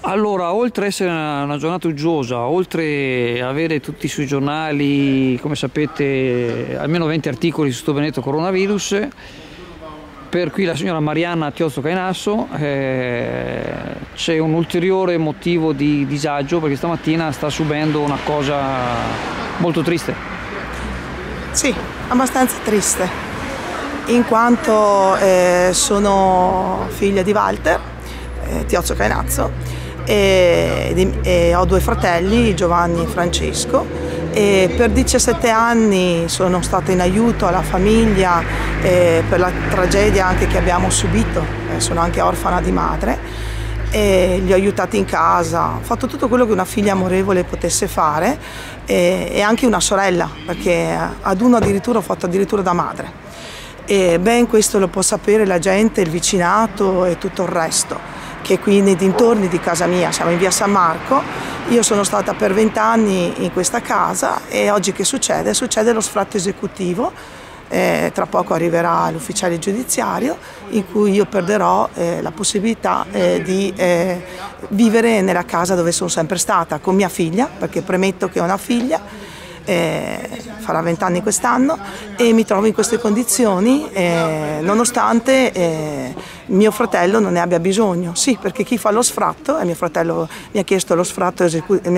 Allora, oltre ad essere una giornata uggiosa, oltre ad avere tutti sui giornali, come sapete, almeno 20 articoli su questo benedetto coronavirus, per qui la signora Marianna Tiozzo Cainasso c'è un ulteriore motivo di disagio perché stamattina sta subendo una cosa molto triste. Sì, abbastanza triste, in quanto sono figlia di Walter Tiozzo Cainazzo e ho due fratelli, Giovanni e Francesco, e per 17 anni sono stata in aiuto alla famiglia per la tragedia anche che abbiamo subito. Sono anche orfana di madre e li ho aiutati in casa, ho fatto tutto quello che una figlia amorevole potesse fare e anche una sorella, perché ad uno addirittura ho fatto addirittura da madre. E ben questo lo può sapere la gente, il vicinato e tutto il resto, che qui nei dintorni di casa mia, siamo in via San Marco. Io sono stata per 20 anni in questa casa e oggi che succede? Succede lo sfratto esecutivo, tra poco arriverà l'ufficiale giudiziario in cui io perderò la possibilità di vivere nella casa dove sono sempre stata con mia figlia, perché premetto che ho una figlia, farà 20 anni quest'anno e mi trovo in queste condizioni nonostante mio fratello non ne abbia bisogno. Sì, perché chi fa lo sfratto, mio fratello mi ha chiesto lo sfratto,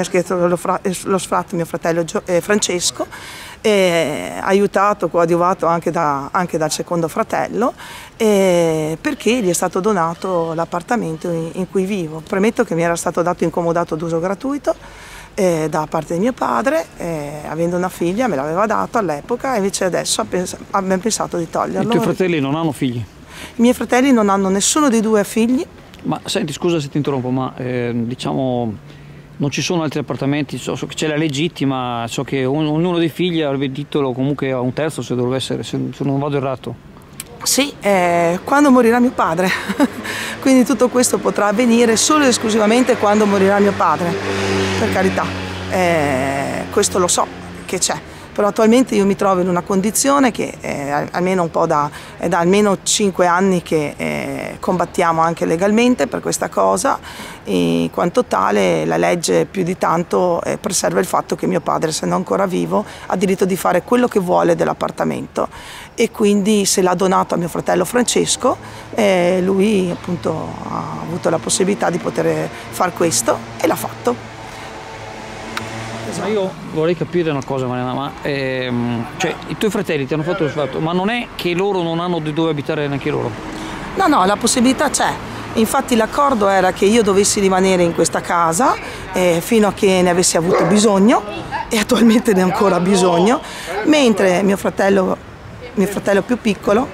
mio fratello Francesco, aiutato, coadiuvato anche dal secondo fratello, perché gli è stato donato l'appartamento in cui vivo. Premetto che mi era stato dato in comodato d'uso gratuito da parte di mio padre, avendo una figlia me l'aveva dato all'epoca, e invece adesso abbiamo pensato di toglierlo. I tuoi fratelli non hanno figli? I miei fratelli non hanno nessuno dei due figli. Ma senti, scusa se ti interrompo, ma diciamo non ci sono altri appartamenti? So che c'è la legittima, so che ognuno dei figli avrebbe il titolo comunque a un terzo, se dovrebbe essere, se non vado errato. Sì, quando morirà mio padre, quindi tutto questo potrà avvenire solo e esclusivamente quando morirà mio padre, per carità, questo lo so che c'è, però attualmente io mi trovo in una condizione che almeno è da almeno 5 anni che combattiamo anche legalmente per questa cosa, in quanto tale la legge più di tanto preserva il fatto che mio padre, essendo ancora vivo, ha diritto di fare quello che vuole dell'appartamento, e quindi se l'ha donato a mio fratello Francesco, lui appunto ha avuto la possibilità di poter fare questo e l'ha fatto. Ma io vorrei capire una cosa, Mariana, ma cioè, i tuoi fratelli ti hanno fatto lo sfratto, ma non è che loro non hanno dove abitare neanche loro? No, la possibilità c'è. Infatti l'accordo era che io dovessi rimanere in questa casa fino a che ne avessi avuto bisogno, e attualmente ne ho ancora bisogno, mentre mio fratello più piccolo,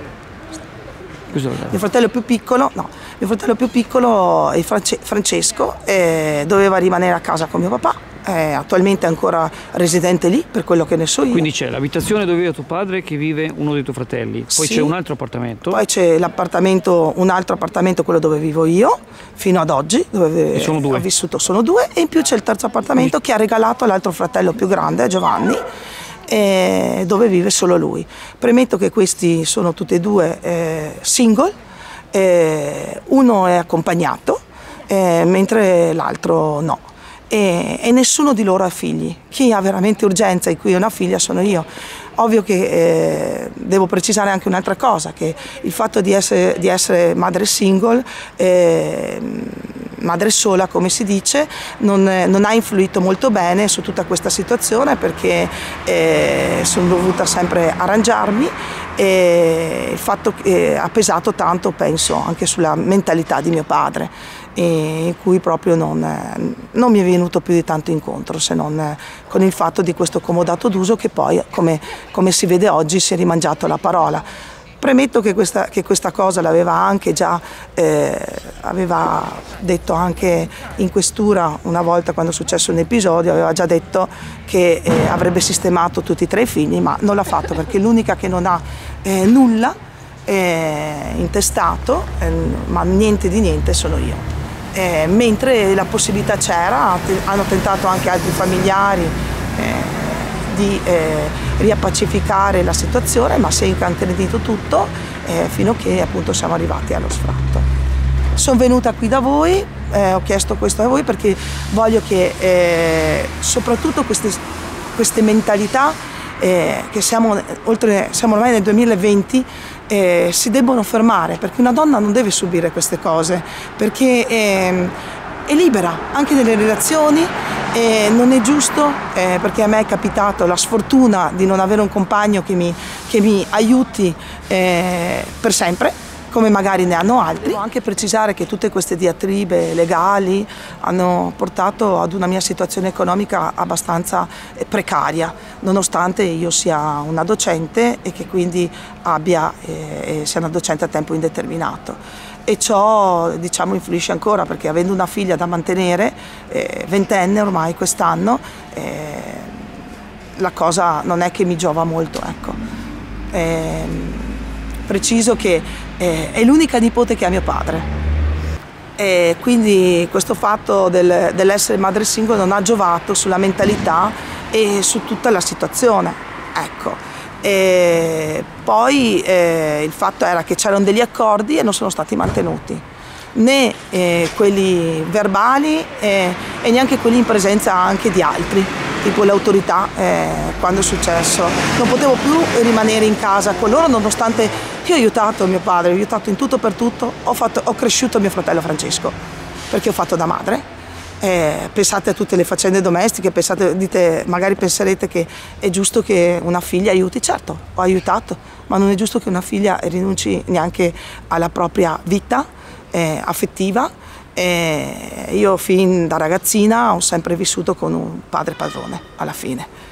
Francesco, doveva rimanere a casa con mio papà. Attualmente è ancora residente lì, per quello che ne so io. Quindi c'è l'abitazione dove vive tuo padre, che vive uno dei tuoi fratelli, poi sì, c'è un altro appartamento. Poi c'è un altro appartamento, quello dove vivo io, fino ad oggi, dove ho vissuto, sono due, e in più c'è il terzo appartamento che ha regalato all'altro fratello più grande, Giovanni, dove vive solo lui. Premetto che questi sono tutti e due single, uno è accompagnato, mentre l'altro no. E nessuno di loro ha figli. Chi ha veramente urgenza e cui ha una figlia sono io. Ovvio che devo precisare anche un'altra cosa, che il fatto di essere madre single, madre sola come si dice, non ha influito molto bene su tutta questa situazione, perché sono dovuta sempre arrangiarmi, e il fatto che ha pesato tanto, penso, anche sulla mentalità di mio padre, in cui proprio non mi è venuto più di tanto incontro, se non con il fatto di questo comodato d'uso che poi, come si vede oggi, si è rimangiato la parola. Premetto che questa cosa l'aveva anche già aveva detto anche in questura una volta, quando è successo un episodio, aveva già detto che avrebbe sistemato tutti e tre i figli, ma non l'ha fatto, perché l'unica che non ha nulla intestato, ma niente di niente, sono io. Mentre la possibilità c'era, hanno tentato anche altri familiari di riappacificare la situazione, ma si è incanterinito tutto fino a che appunto siamo arrivati allo sfratto. Sono venuta qui da voi ho chiesto questo a voi perché voglio che soprattutto queste mentalità che siamo ormai nel 2020 si debbono fermare, perché una donna non deve subire queste cose, perché è libera anche nelle relazioni. Non è giusto, perché a me è capitato la sfortuna di non avere un compagno che mi aiuti per sempre, come magari ne hanno altri. Devo anche precisare che tutte queste diatribe legali hanno portato ad una mia situazione economica abbastanza precaria, nonostante io sia una docente e che quindi sia una docente a tempo indeterminato. E ciò, diciamo, influisce ancora, perché avendo una figlia da mantenere, 20enne ormai quest'anno, la cosa non è che mi giova molto, ecco. Preciso che è l'unica nipote che ha mio padre, e quindi questo fatto dell'essere madre single non ha giovato sulla mentalità e su tutta la situazione, ecco. E poi il fatto era che c'erano degli accordi e non sono stati mantenuti, né quelli verbali e neanche quelli in presenza anche di altri, tipo le autorità, quando è successo. Non potevo più rimanere in casa con loro, nonostante io ho aiutato mio padre, ho aiutato in tutto per tutto, ho cresciuto mio fratello Francesco, perché ho fatto da madre. Pensate a tutte le faccende domestiche, magari penserete che è giusto che una figlia aiuti. Certo, ho aiutato, ma non è giusto che una figlia rinunci neanche alla propria vita affettiva. Io fin da ragazzina ho sempre vissuto con un padre padrone, alla fine.